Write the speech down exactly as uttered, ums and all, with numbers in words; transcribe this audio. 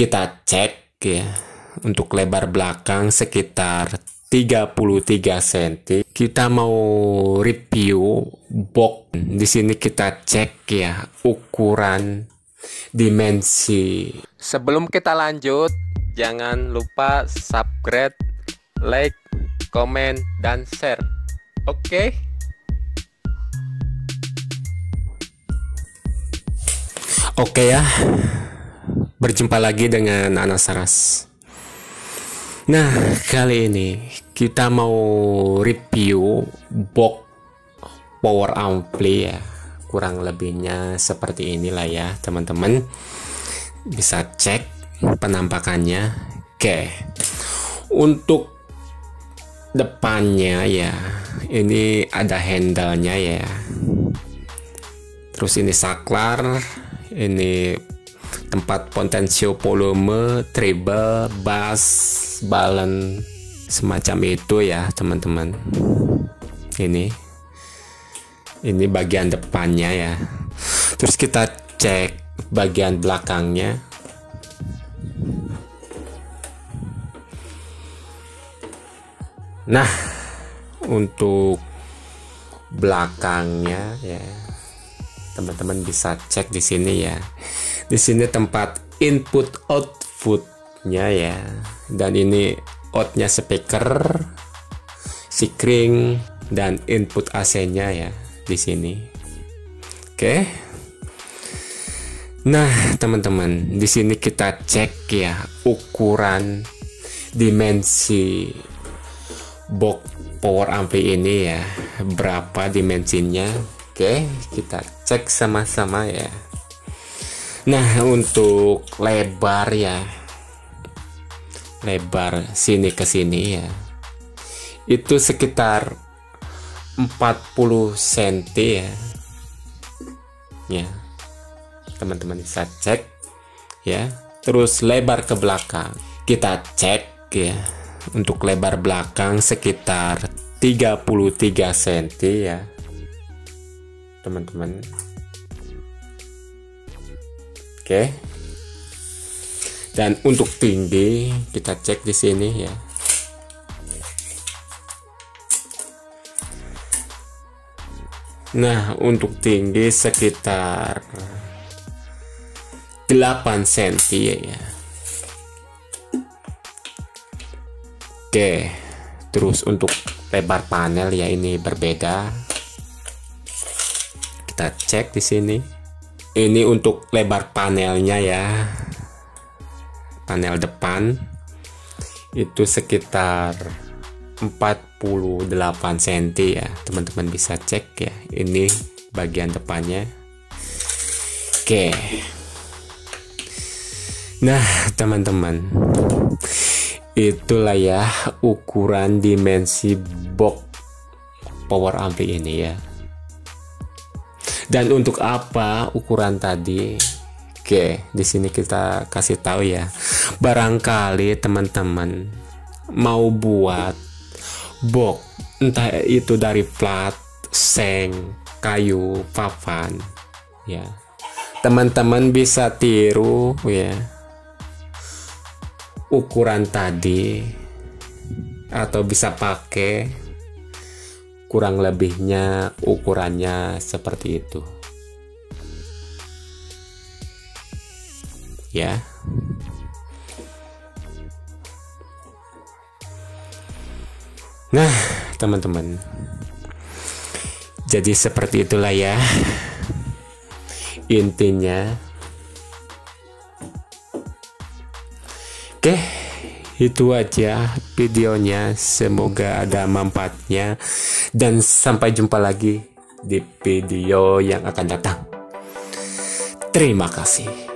kita cek ya, untuk lebar belakang sekitar tiga puluh tiga sentimeter. Kita mau review box. Di sini kita cek ya ukuran, dimensi. Sebelum kita lanjut, jangan lupa subscribe, like, komen, dan share. Oke? Oke ya. Berjumpa lagi dengan Anas Saras. Nah, kali ini kita mau review box power ampli ya. Kurang lebihnya seperti inilah ya, teman-teman. Bisa cek penampakannya. Oke. Untuk depannya ya, ini ada handle-nya ya. Terus ini saklar, ini tempat potensio volume, treble, bass, balance, semacam itu ya teman-teman. Ini ini bagian depannya ya. Terus kita cek bagian belakangnya. Nah, untuk belakangnya ya, teman-teman bisa cek di sini ya. Di sini tempat input outputnya ya, dan ini outnya speaker, sikring, dan input A C-nya ya di sini. Oke. Nah, teman-teman, di sini kita cek ya ukuran, dimensi box power ampli ini ya, berapa dimensinya. Oke, kita cek sama-sama ya. Nah, untuk lebar ya, lebar sini ke sini ya, itu sekitar empat puluh sentimeter ya. Ya, teman-teman bisa cek ya. Terus lebar ke belakang kita cek ya. Untuk lebar belakang sekitar tiga puluh tiga sentimeter ya, teman-teman. Oke. Dan untuk tinggi kita cek di sini ya. Nah, untuk tinggi sekitar delapan sentimeter ya. Oke. Terus untuk lebar panel ya, ini berbeda. Kita cek di sini. Ini untuk lebar panelnya ya, panel depan itu sekitar empat puluh delapan sentimeter ya, teman-teman bisa cek ya. Ini bagian depannya. Oke. Nah, teman-teman, itulah ya ukuran dimensi box power ampli ini ya. Dan untuk apa ukuran tadi? Oke, di sini kita kasih tahu ya. Barangkali teman-teman mau buat box, entah itu dari plat, seng, kayu, papan, ya. Teman-teman bisa tiru ya ukuran tadi, atau bisa pakai. Kurang lebihnya ukurannya seperti itu ya. Nah, teman-teman, jadi seperti itulah ya intinya. Oke, itu aja videonya. Semoga ada manfaatnya, dan sampai jumpa lagi di video yang akan datang. Terima kasih.